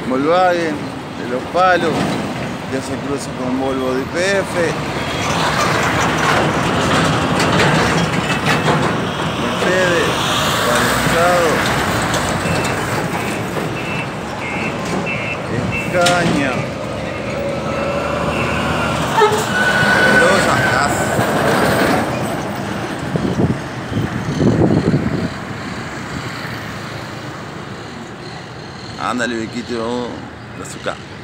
Volkswagen, de Los Palos, ya se cruza con Volvo de IPF, Mercedes, Paralizado, Escaña, Rosa, gas. Ándale, Viquito, vamos a azúcar.